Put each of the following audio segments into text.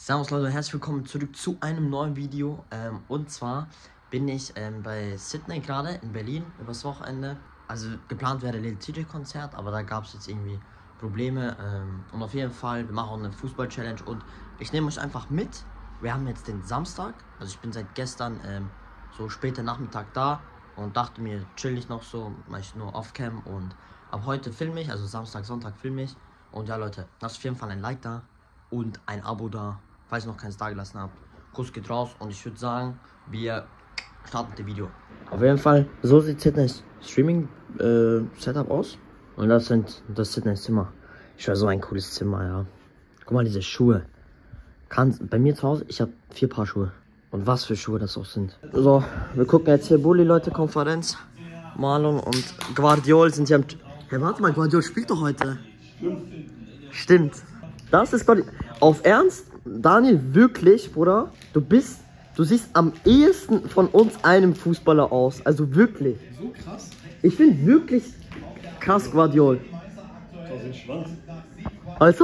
Servus Leute, herzlich willkommen zurück zu einem neuen Video. Und zwar bin ich bei Sydney gerade in Berlin übers Wochenende. Also geplant wäre Lil TJ Konzert, aber da gab es jetzt irgendwie Probleme. Und auf jeden Fall, wir machen auch eine Fußball-Challenge und ich nehme euch einfach mit. Wir haben jetzt den Samstag, also ich bin seit gestern so später Nachmittag da und dachte mir, chill ich noch so, mache ich nur Off-Cam und ab heute filme ich, also Samstag, Sonntag filme ich. Und ja Leute, lasst auf jeden Fall ein Like da und ein Abo da, falls ihr noch keins da gelassen habt. Kuss geht raus und ich würde sagen, wir starten mit dem Video. Auf jeden Fall, so sieht Sydneys Streaming-Setup aus. Und das ist Sydneys Zimmer. Ich war so ein cooles Zimmer, ja. Guck mal, diese Schuhe. Bei mir zu Hause, ich habe 4 Paar Schuhe. Und was für Schuhe das auch sind. So, wir gucken jetzt hier Bulli-Leute-Konferenz. Marlon und Guardiol sind hier am... Hey, warte mal, Guardiol spielt doch heute. Stimmt. Das ist Guardiol. Auf Ernst, Daniel, wirklich, Bruder, du siehst am ehesten von uns einem Fußballer aus. Also wirklich. So krass? Ich finde wirklich krass, Guardiol. Also?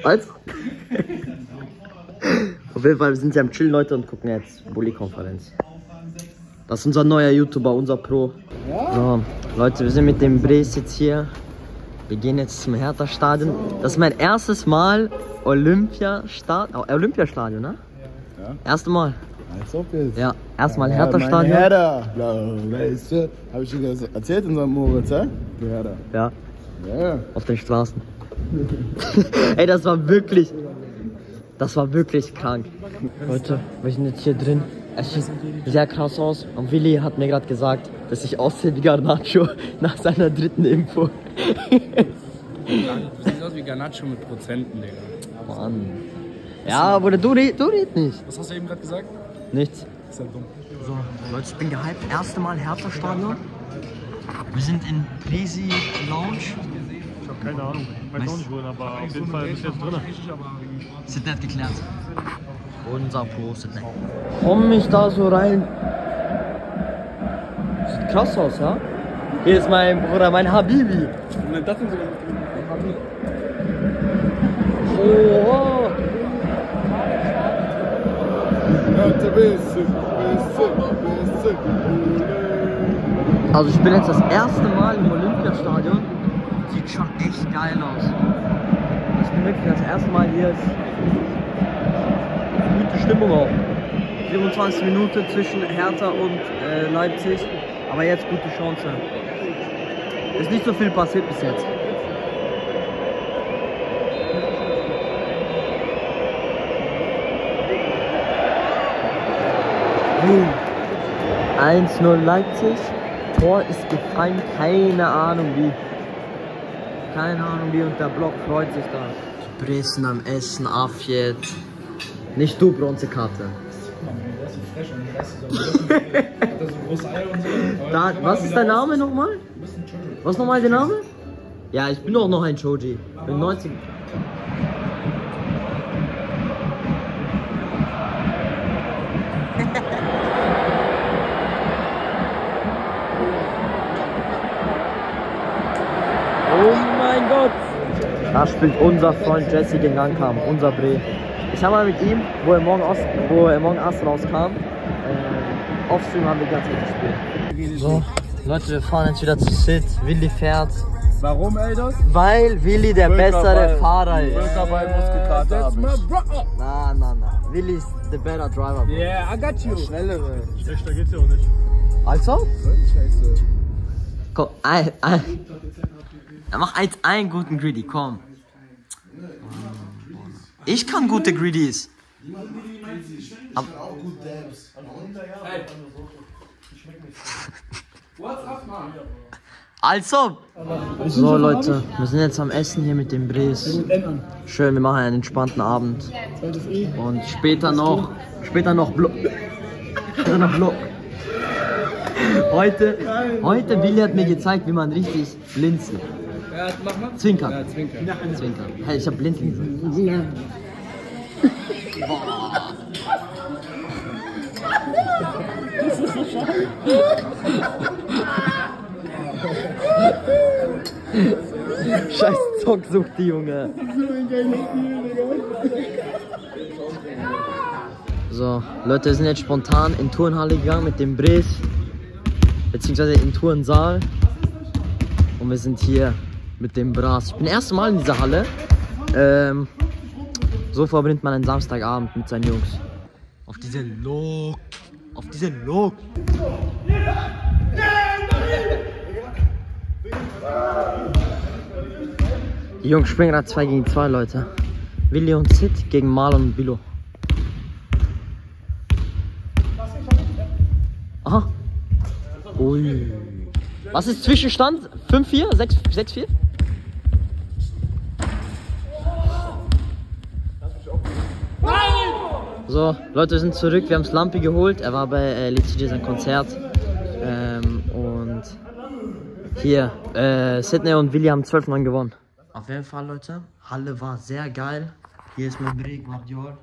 Auf jeden Fall, wir sind ja am Chillen, Leute, und gucken jetzt Bulli-Konferenz. Das ist unser neuer YouTuber, unser Pro. Ja. So, Leute, wir sind mit dem Bres jetzt hier. Wir gehen jetzt zum Hertha-Stadion. Das ist mein erstes Mal Olympiastadion, ne? Ja. Erste Mal. Als ob jetzt. Ja, erstmal Hertha-Stadion. Hertha. Weißt du, hab ich dir das erzählt in unserem Moritz, hä? Die Hertha. Ja, Ja. auf den Straßen. Ey, das war wirklich krank. Leute, wir sind jetzt hier drin. Es sieht sehr krass aus. Und Willi hat mir gerade gesagt, dass ich aussehe wie Garnacho nach seiner 3. Impfung. Du siehst aus wie Garnacho mit Prozenten, Digga. Mann. Ja, Bruder, du red nicht. Was hast du eben gerade gesagt? Nichts. Ist ja dumm. So, Leute, ich bin gehypt. Erste Mal Hertha-Stadion. Wir sind in Presi Lounge. Ich habe keine Ahnung. Ich weiß auch nicht wohin, aber auf jeden Fall bist du jetzt drin. Sydney hat geklärt. Unser Pro Sydney. Komm ich da so rein. Sieht krass aus, ja? Hier ist mein Bruder, mein Habibi. Oh. Also ich bin jetzt das erste Mal im Olympiastadion. Sieht schon echt geil aus. Ich bin wirklich das erste Mal hier. Gute Stimmung auch. 27 Minuten zwischen Hertha und Leipzig. Aber jetzt gute Chance. Ist nicht so viel passiert bis jetzt. Boom. 1-0 Leipzig. Tor ist gefallen. Keine Ahnung wie. Und der Block freut sich da. Bressen am Essen, Afjet. Nicht du, Bronzekarte. Da, was ist dein Name nochmal? Was ist nochmal der Name? Ja, ich bin auch noch ein Choji. Ich bin 90. Oh mein Gott! Da spielt unser Freund Jesse gegen Ankam, unser Bre. Ich habe mal mit ihm, wo er morgen erst rauskam, Offstream haben wir ganz gut gespielt. So, Leute, wir fahren jetzt wieder zu Sid. Willi fährt. Warum, Eldos? Weil Willi der bessere Fahrer ist. Dabei Muskelkater hab ich. Na. Willi ist the better driver. Bro. Yeah, I got you. Schnellere. Schlechter geht's ja auch nicht. Also? Scheiße. Komm, mach einen guten Greedy, komm. Ich kann gute Greedies. Also. So Leute, wir sind jetzt am Essen hier mit dem Bres. Schön, wir machen einen entspannten Abend. Und später noch Block. Heute Willi hat mir gezeigt, wie man richtig blinzelt. Ja, mach mal. Zwinkern. Ja, Zwinkern. Zwinkern. Hey, ich hab blinzeln gesagt. Ja. Scheiß Zocksucht, die Junge. So, Leute, wir sind jetzt spontan in die Turnhalle gegangen mit dem Bres, beziehungsweise in den Turnsaal. Und wir sind hier mit dem Bras. Ich bin das erste Mal in dieser Halle. So verbringt man einen Samstagabend mit seinen Jungs. Auf diese Lok. Auf diese Lok. Die Jungs spielen gerade 2 gegen 2, Leute. Willi und Sid gegen Marlon und Bilo. Aha. Ui. Was ist Zwischenstand? 5-4? 6-4? So, Leute, wir sind zurück. Wir haben Slumpy geholt. Er war bei LTJ sein Konzert. Und hier, Sydney und Willi haben 12-9 gewonnen. Auf jeden Fall, Leute. Halle war sehr geil. Hier ist mein Brick, Guardiol.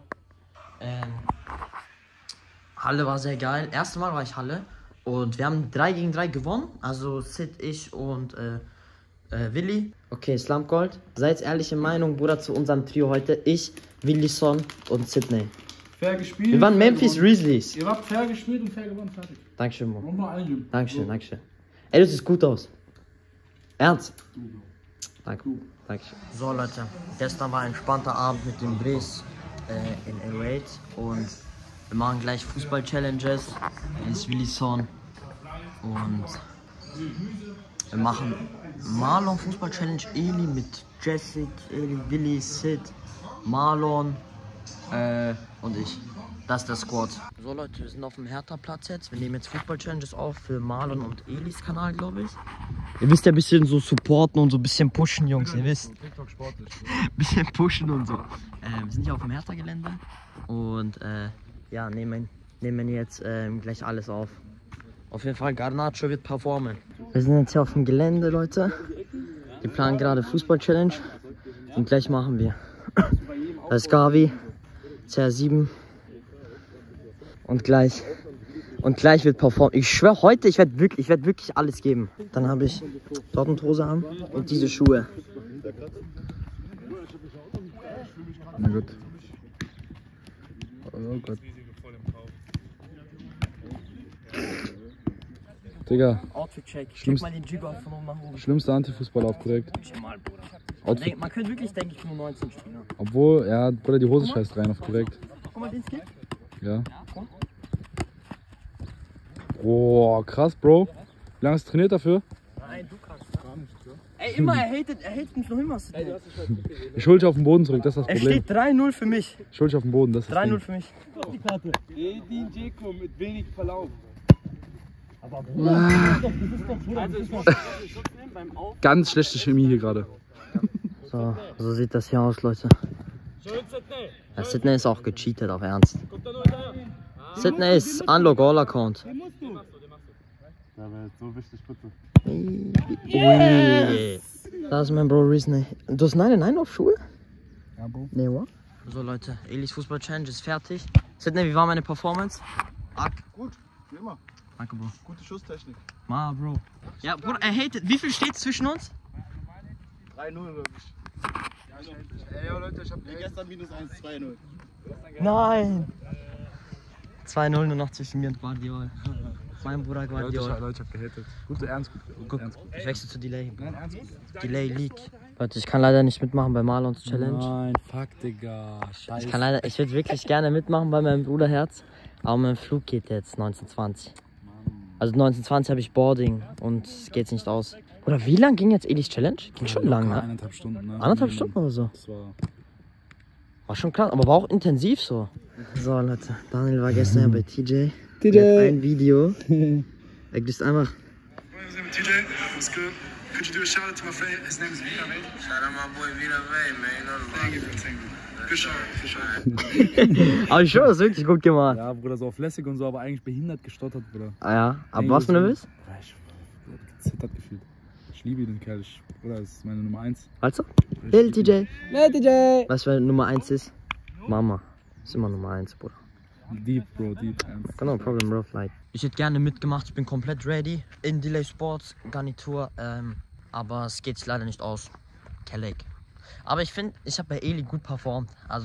Halle war sehr geil. Erstes Mal war ich Halle. Und wir haben 3 gegen 3 gewonnen. Also Sid, ich und Willi. Okay, Slump Gold. Seid ehrliche Meinung, Bruder, zu unserem Trio heute. Ich, Willi Son und Sydney. Fair gespielt. Wir waren Memphis Grizzlies. Ihr habt fair gespielt und fair gewonnen, fertig. Dankeschön, Bro. Nochmal eingeben. Dankeschön, Dankeschön. Ey, du siehst gut aus. Ernst? Danke. Dankeschön. So, Leute. Gestern war ein entspannter Abend mit dem Bres in A-Raid. Und wir machen gleich Fußball-Challenges. Hier ist Willi Son. Und wir machen Marlon Fußball-Challenge. Eli mit Jessic, Eli, Willi, Sid, Marlon und ich. Das ist der Squad. So, Leute, wir sind auf dem Hertha-Platz jetzt. Wir nehmen jetzt Fußball-Challenges auf für Marlon und Elis Kanal, glaube ich. Ihr wisst ja ein bisschen so supporten und so ein bisschen pushen, Jungs. Ihr wisst. TikTok sportlich. Bisschen pushen und so. Wir sind hier auf dem Hertha-Gelände. Und ja, nehmen jetzt gleich alles auf. Auf jeden Fall, Garnacho wird performen. Wir sind jetzt hier auf dem Gelände, Leute. Wir planen gerade Fußball-Challenge. Und gleich machen wir. Das ist Gavi, CR7. Und gleich wird performt. Ich schwöre, heute, ich werde wirklich alles geben. Dann habe ich Dortmund-Hose an und diese Schuhe. Na gut. Oh Gott. Digga, Outfit-Check. Schlimmst- Mal den Jigger von oben nach oben. schlimmster Antifußballer korrekt. Outfit. Man könnte wirklich, denke ich, nur 19 spielen. Obwohl, ja, Bruder, die Hose scheißt rein auf korrekt. Guck mal, den Skill. Ja. Boah, krass, Bro. Wie lange hast du trainiert dafür? Nein, du kannst. Ey, immer, er hatet mich noch immer. Ich hol dich auf den Boden zurück, das ist das Es Problem. steht 3-0 für mich. Ich hol dich auf den Boden, das ist das 3-0 Ding. für mich. Edin Dzeko mit wenig Verlauf. Ganz schlechte Chemie hier gerade. So sieht das hier aus, Leute. Ja, Sydney ist auch gecheatet, auf Ernst. Sydney ist Unlock All Account. So wichtig, bitte. Ui. Da ist mein Bro Reason. Du hast 9 auf Schuhe? Ja, Bro. Nee, what? So, Leute, Elis Fußball-Challenge ist fertig. Sydney, wie war meine Performance? Gut, wie immer. Danke, Bro. Gute Schusstechnik. Bro. Ja, Bro, er hatet. Wie viel steht zwischen uns? 3-0 oder nicht? Ey, yo, Leute, ich hab gestern -1, 2-0. Nein! 2-0 nur noch zwischen mir und Guardiol. Mein Bruder Leute, Guardiol. ich hab gehatet. Gute, ernst gut. Guck, Ernst gut. ich wechsle zu Delay. Nein, ernst gut. Delay League. Leute, ich kann leider nicht mitmachen bei Marlons Challenge. Nein, fuck, Digga. Scheiße. Ich würde wirklich gerne mitmachen bei meinem Bruderherz. Aber mein Flug geht jetzt 19:20. Also 19:20 habe ich Boarding und es geht nicht aus. Oder wie lang ging jetzt Elis Challenge? Ging schon lang, ne? 1,5 Stunden, ne? 1,5 Stunden oder so. Das war... War schon krass, aber war auch intensiv so. So, Leute, Daniel war gestern ja bei TJ. Der hat ein Video. Er grüßt einfach. TJ, what's good? Could you do a shout out to my friend? His name is Vita Ray. Shout out my boy Vita Ray, man. You know the Thank you, bro. Thank you. Good shout, for sure. Aber ich schwöre, das ist wirklich gut gemacht. Ja, Bruder, so auf lässig und so, aber eigentlich behindert gestottert, Bruder. Ah ja, aber was für eine Wiss? Ja, ich hab gezittert gefühlt. Ich liebe den Kerl, Bruder, das ist meine Nummer 1. Also? Lil TJ. Lil TJ. Was für Nummer 1 ist? Mama. Ist immer Nummer 1, Bruder. Deep, Bro, deep. Ernst. No problem, bro, like. Ich hätte gerne mitgemacht, ich bin komplett ready. In Delay Sports, Garnitur, aber es geht leider nicht aus. Kelleck. Aber ich finde, ich habe bei Eli gut performt. Also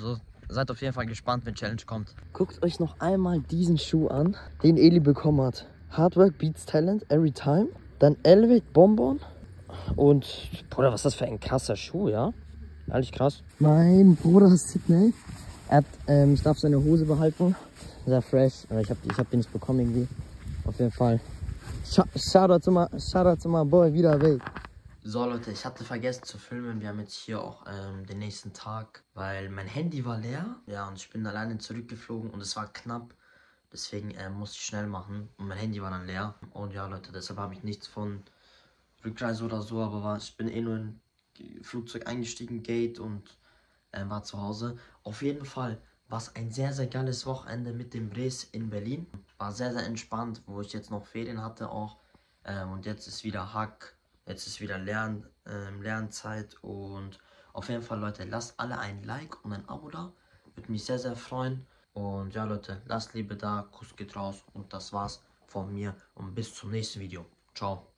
seid auf jeden Fall gespannt, wenn Challenge kommt. Guckt euch noch einmal diesen Schuh an, den Eli bekommen hat. Hard Work beats Talent every time. Dann Elevate Bonbon. Und, Bruder, was ist das für ein krasser Schuh, ja? Ehrlich krass. Mein Bruder Sydney. Ich darf seine Hose behalten. Sehr fresh. Ich hab den nicht bekommen irgendwie. Auf jeden Fall. Shoutout zu my boy, wieder weg. So Leute, ich hatte vergessen zu filmen. Wir haben jetzt hier auch den nächsten Tag, weil mein Handy war leer. Ja, und ich bin alleine zurückgeflogen und es war knapp. Deswegen musste ich schnell machen und mein Handy war dann leer. Und ja Leute, deshalb habe ich nichts von Rückreise oder so, aber ich bin nur in Flugzeug eingestiegen, Gate und war zu Hause. Auf jeden Fall war es ein sehr, sehr geiles Wochenende mit dem Bres in Berlin. War sehr, sehr entspannt, wo ich jetzt noch Ferien hatte auch. Und jetzt ist wieder Hack, jetzt ist wieder Lernzeit. Und auf jeden Fall, Leute, lasst alle ein Like und ein Abo da. Würde mich sehr, sehr freuen. Und ja, Leute, lasst Liebe da, Kuss geht raus. Und das war's von mir und bis zum nächsten Video. Ciao.